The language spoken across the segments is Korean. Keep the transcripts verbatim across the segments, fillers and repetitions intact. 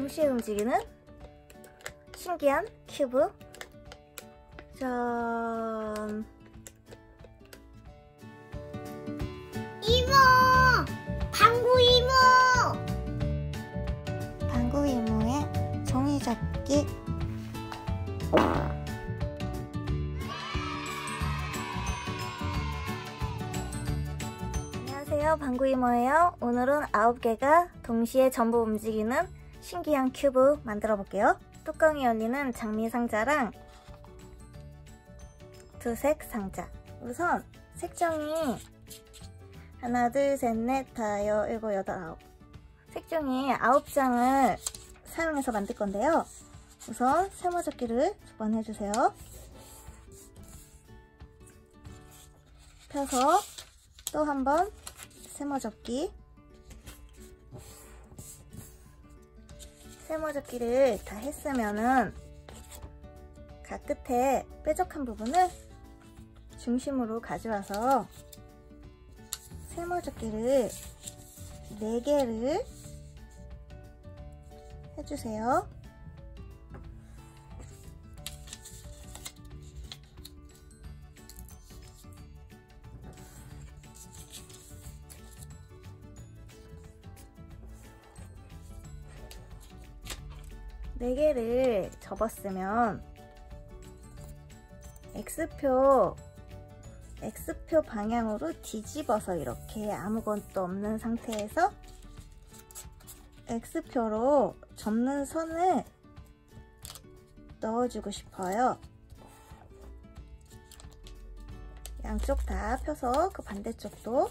동시에 움직이는 신기한 큐브. 짠! 이모! 방구 이모! 방구 이모의 종이 접기. 안녕하세요, 방구 이모예요. 오늘은 아홉 개가 동시에 전부 움직이는 신기한 큐브 만들어 볼게요. 뚜껑이 열리는 장미 상자랑 두색 상자. 우선 색종이 하나, 둘, 셋, 넷, 다, 여, 일곱, 여덟, 아홉. 색종이 아홉 장을 사용해서 만들 건데요. 우선 세모접기를 두 번 해주세요. 펴서 또 한 번 세모접기. 세모접기를 다 했으면은 각 끝에 뾰족한 부분을 중심으로 가져와서 세모접기를 네 개를 해주세요. 네 개를 접었으면 X표 X표 방향으로 뒤집어서 이렇게 아무것도 없는 상태에서 X표로 접는 선을 넣어주고 싶어요. 양쪽 다 펴서 그 반대쪽도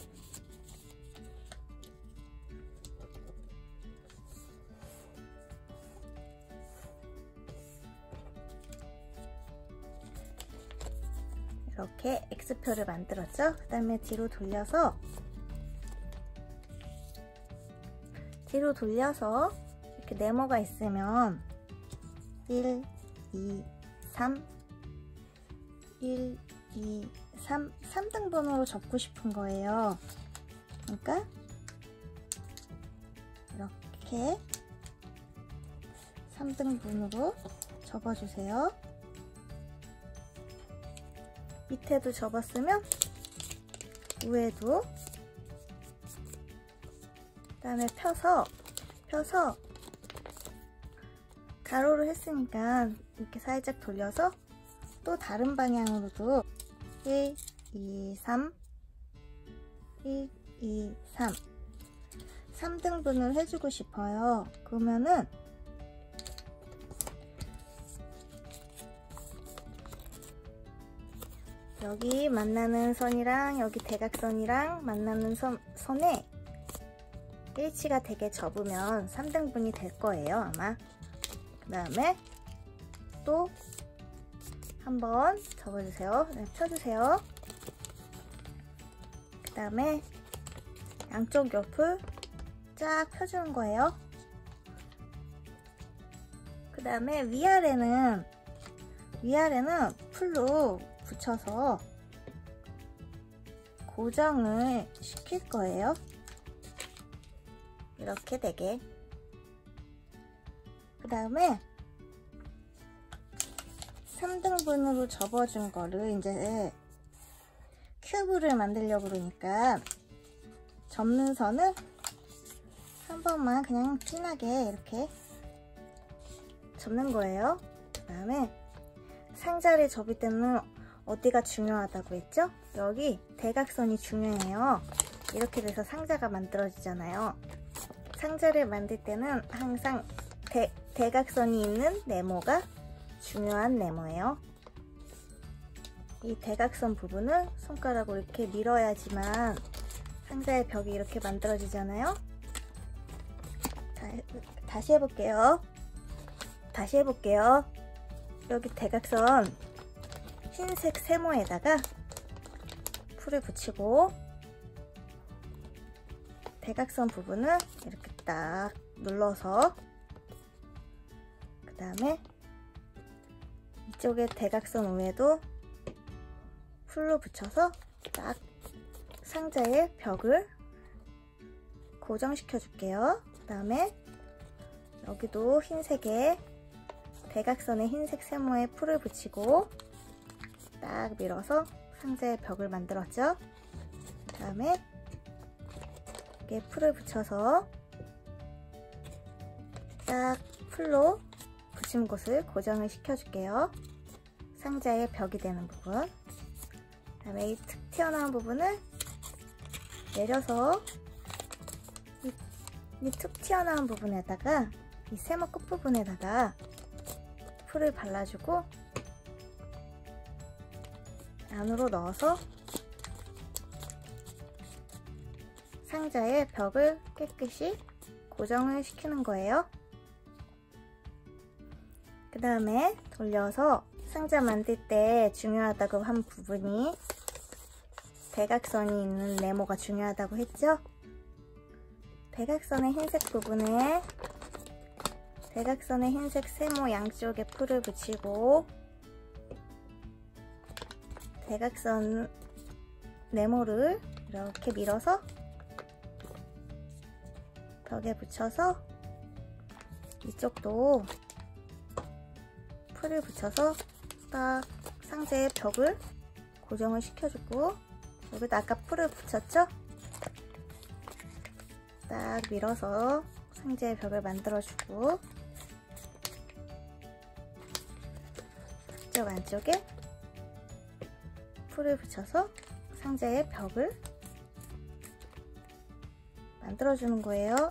이렇게 X표를 만들었죠? 그 다음에 뒤로 돌려서 뒤로 돌려서 이렇게 네모가 있으면 일, 이, 삼 일, 이, 삼 삼 등분으로 접고 싶은 거예요. 그러니까 이렇게 삼 등분으로 접어주세요. 밑에도 접었으면 위에도, 그 다음에 펴서 펴서 가로로 했으니까 이렇게 살짝 돌려서 또 다른 방향으로도 일, 이, 삼 일, 이, 삼 삼 등분을 해주고 싶어요. 그러면은 여기 만나는 선이랑 여기 대각선이랑 만나는 선, 선에 일치가 되게 접으면 삼 등분이 될 거예요, 아마. 그 다음에 또 한번 접어주세요. 네, 펴주세요. 그 다음에 양쪽 옆을 쫙 펴주는 거예요. 그 다음에 위아래는 위아래는 풀로 붙여서 고정을 시킬 거예요. 이렇게 되게. 그 다음에 삼 등분으로 접어준 거를 이제 큐브를 만들려고 그러니까 접는 선을 한 번만 그냥 진하게 이렇게 접는 거예요. 그 다음에 상자를 접을 때는 어디가 중요하다고 했죠? 여기 대각선이 중요해요. 이렇게 돼서 상자가 만들어지잖아요. 상자를 만들 때는 항상 대, 대각선이 있는 네모가 중요한 네모예요. 이 대각선 부분을 손가락으로 이렇게 밀어야지만 상자의 벽이 이렇게 만들어지잖아요. 자, 다시 해볼게요. 다시 해볼게요. 여기 대각선 흰색 세모에다가 풀을 붙이고 대각선 부분을 이렇게 딱 눌러서, 그 다음에 이쪽에 대각선 위에도 풀로 붙여서 딱 상자의 벽을 고정시켜 줄게요. 그 다음에 여기도 흰색에 대각선에 흰색 세모에 풀을 붙이고 딱 밀어서 상자의 벽을 만들었죠. 그 다음에 이렇게 풀을 붙여서 딱 풀로 붙인 곳을 고정을 시켜줄게요. 상자의 벽이 되는 부분. 그 다음에 이 툭 튀어나온 부분을 내려서 이 툭 튀어나온 부분에다가 이 세모 끝부분에다가 풀을 발라주고 안으로 넣어서 상자의 벽을 깨끗이 고정을 시키는 거예요. 그 다음에 돌려서 상자 만들 때 중요하다고 한 부분이 대각선이 있는 네모가 중요하다고 했죠? 대각선의 흰색 부분에 대각선의 흰색 세모 양쪽에 풀을 붙이고 대각선 네모를 이렇게 밀어서 벽에 붙여서 이쪽도 풀을 붙여서 딱 상자의 벽을 고정을 시켜주고 여기도 아까 풀을 붙였죠? 딱 밀어서 상자의 벽을 만들어주고 이쪽 안쪽에 풀을 붙여서 상자의 벽을 만들어주는 거예요.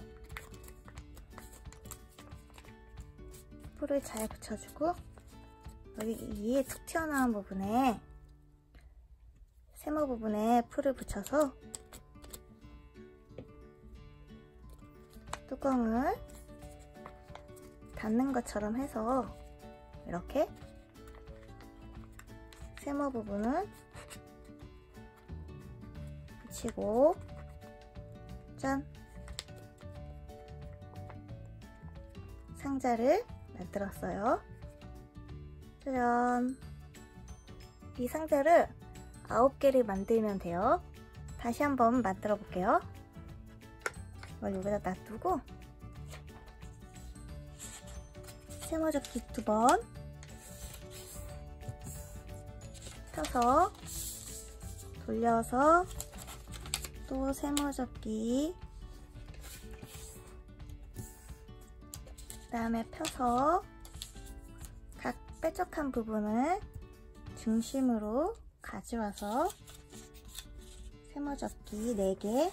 풀을 잘 붙여주고 여기 위에 툭 튀어나온 부분에 세모 부분에 풀을 붙여서 뚜껑을 닫는 것처럼 해서 이렇게 세모 부분을 붙이고 짠! 상자를 만들었어요. 짜잔! 이 상자를 아홉 개를 만들면 돼요. 다시 한번 만들어 볼게요. 이걸 여기다 놔두고 세모접기 두 번 펴서 돌려서 또 세모접기 그 다음에 펴서 각 뾰족한 부분을 중심으로 가져와서 세모접기 네 개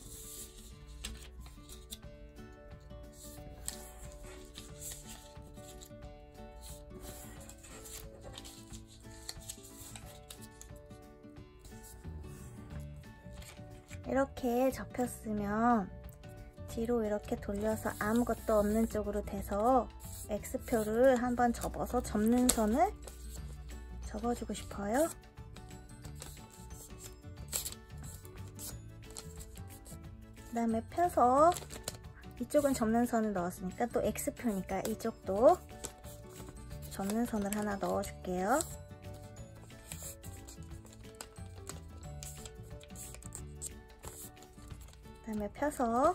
이렇게 접혔으면 뒤로 이렇게 돌려서 아무것도 없는 쪽으로 대서 X표를 한번 접어서 접는 선을 접어주고 싶어요. 그 다음에 펴서 이쪽은 접는 선을 넣었으니까 또 X표니까 이쪽도 접는 선을 하나 넣어줄게요. 그 다음에 펴서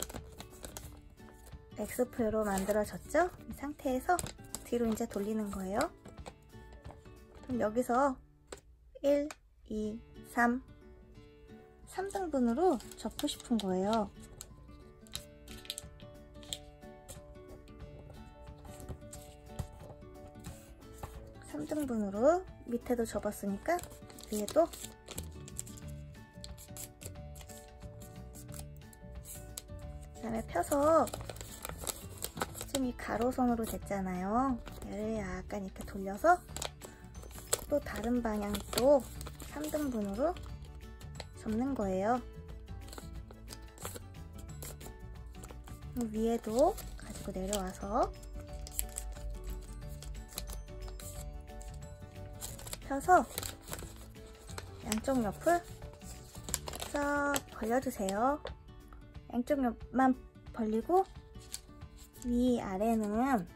X표로 만들어졌죠? 이 상태에서 뒤로 이제 돌리는 거예요. 그럼 여기서 일, 이, 삼 삼 등분으로 접고 싶은 거예요. 삼 등분으로 밑에도 접었으니까 위에도 그 다음에 펴서 지금 이 가로선으로 됐잖아요. 얘를 약간 이렇게 돌려서 또 다른 방향도 삼 등분으로 접는 거예요. 위에도 가지고 내려와서 펴서 양쪽 옆을 싹 벌려주세요. 양쪽 옆만 벌리고 위 아래는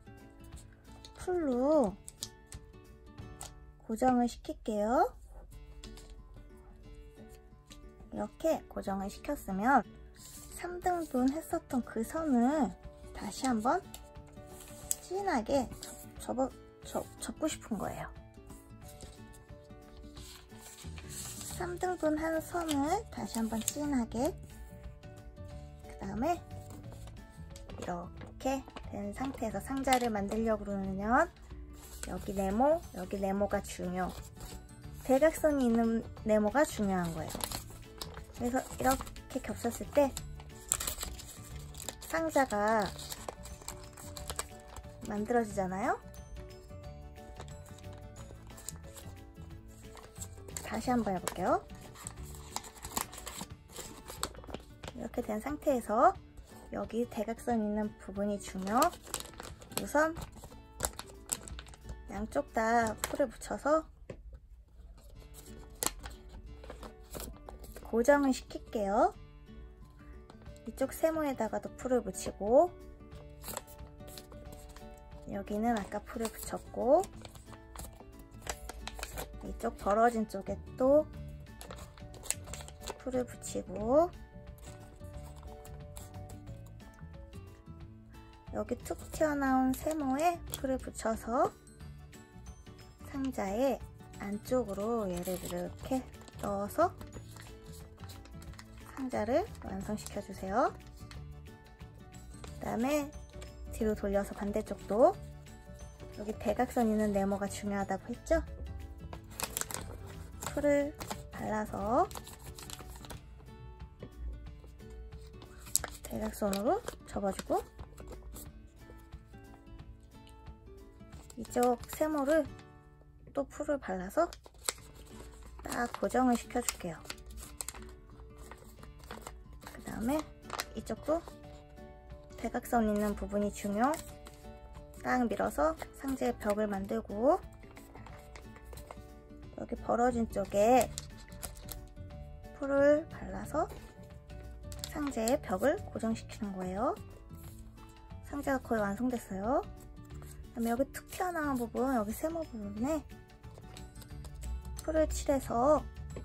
풀로 고정을 시킬게요. 이렇게 고정을 시켰으면 삼 등분 했었던 그 선을 다시 한번 진하게 접어, 접, 접고 싶은 거예요. 삼 등분 한 선을 다시 한번 진하게, 그 다음에 이렇게 된 상태에서 상자를 만들려고 그러면 여기 네모, 여기 네모가 중요. 대각선이 있는 네모가 중요한 거예요. 그래서 이렇게 겹쳤을 때 상자가 만들어지잖아요. 다시 한번 해볼게요. 이렇게 된 상태에서 여기 대각선 있는 부분이 중요. 우선 양쪽 다 풀을 붙여서 고정을 시킬게요. 이쪽 세모에다가도 풀을 붙이고, 여기는 아까 풀을 붙였고, 이쪽 벌어진 쪽에 또 풀을 붙이고, 여기 툭 튀어나온 세모에 풀을 붙여서 상자의 안쪽으로 얘를 이렇게 넣어서 상자를 완성시켜 주세요. 그 다음에 뒤로 돌려서 반대쪽도, 여기 대각선 있는 네모가 중요하다고 했죠? 풀을 발라서 대각선으로 접어주고, 이쪽 세모를 또 풀을 발라서 딱 고정을 시켜줄게요. 그 다음에 이쪽도 대각선 있는 부분이 중요. 딱 밀어서 상자의 벽을 만들고, 여기 벌어진 쪽에 풀을 발라서 상자의 벽을 고정시키는 거예요. 상자가 거의 완성됐어요. 그다음에 여기 툭 튀어나온 부분, 여기 세모 부분에 풀을 칠해서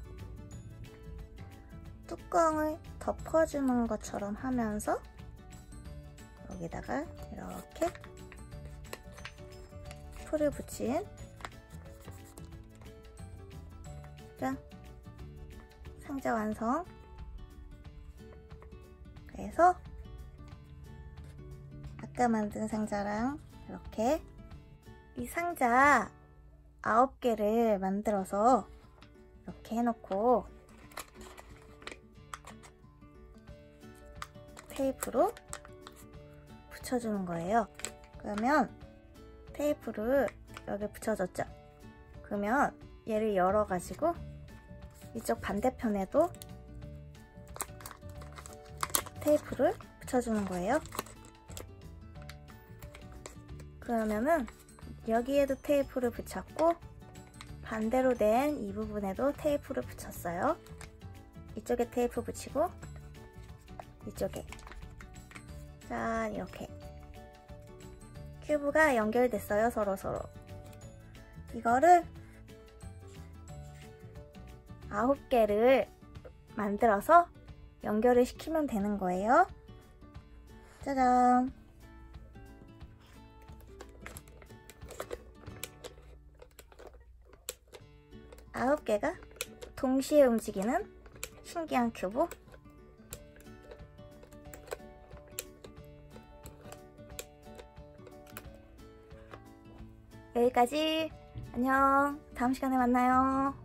뚜껑을 덮어주는 것처럼 하면서 여기다가 이렇게 풀을 붙인, 짠! 상자 완성. 그래서 아까 만든 상자랑 이렇게 이 상자 아홉 개를 만들어서 이렇게 해놓고 테이프로 붙여주는 거예요. 그러면 테이프를 여기 붙여줬죠? 그러면 얘를 열어가지고 이쪽 반대편에도 테이프를 붙여주는 거예요. 그러면은 여기에도 테이프를 붙였고, 반대로 된 이 부분에도 테이프를 붙였어요. 이쪽에 테이프 붙이고, 이쪽에 짠, 이렇게 큐브가 연결됐어요. 서로서로. 이거를 아홉 개를 만들어서 연결을 시키면 되는 거예요. 짜잔! 아홉 개가 동시에 움직이는 신기한 큐브. 여기까지. 안녕. 다음 시간에 만나요.